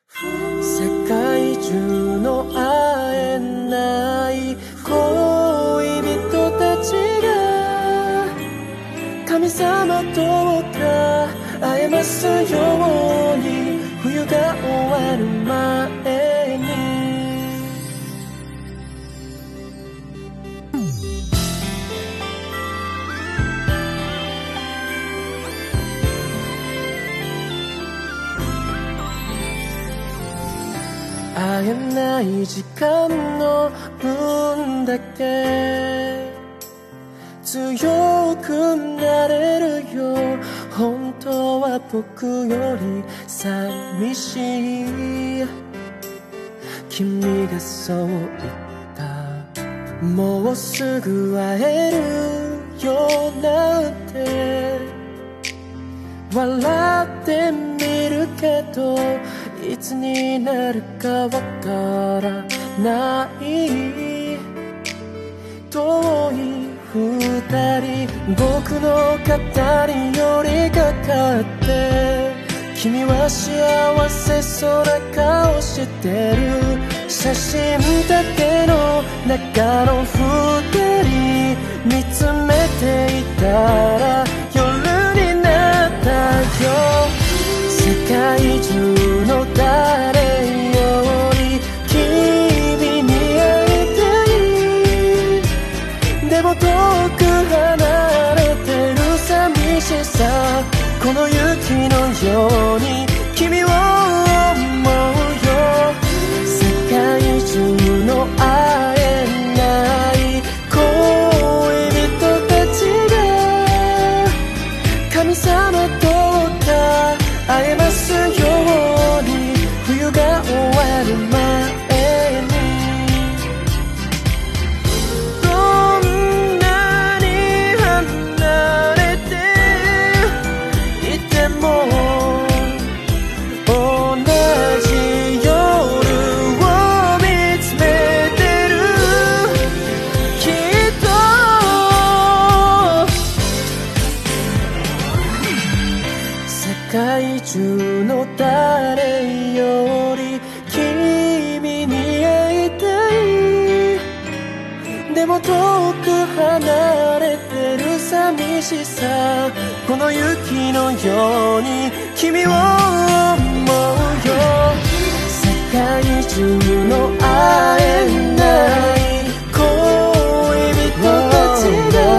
世界中の会えない恋人たちが神様とか会えますように、冬が終わる前に。会えない時間の分だけ強くなれるよ。本当は僕より寂しい。君がそう言った。もうすぐ会えるよなんて笑ってみるけど、いつになるかわからない。遠い二人、僕の肩に寄りかかって、君は幸せそうな顔してる。写真だけの中の二人見つめていたら夜になったよ。世界中の誰より君に会いたい。でも遠く離れてる寂しさ、この雪のように君を思うよ。世界中の会えない恋人たちが神様とか会えますように、冬が終わる前に。どんなに離れていても同じ夜を見つめてる。きっと世界中の誰より君に会いたい。でも遠く離れてる寂しさ、この雪のように君を思うよ。世界中の会えない恋人たち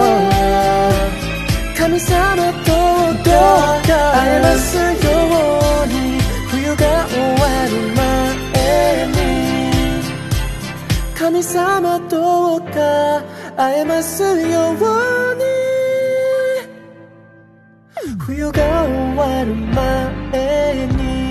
が神様とどうか会えますように、冬が終わる前に。神様どうか会えますように、冬が終わる前に。